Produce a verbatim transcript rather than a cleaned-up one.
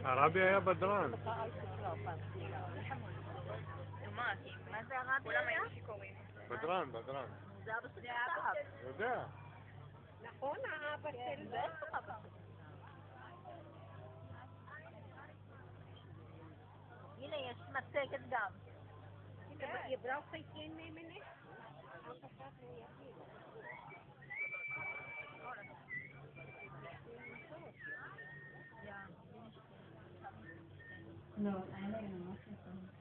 הרבי היה בדרן. מה זה הרבי? כולם היו שיכורים. בדרן, בדרן. זה אבא של סבא. יודע. נכון, האבא של זה? הנה, יש מצגת גם. Je braucht geen kind meer, meneer? לא, האלה הם ממש נכונים.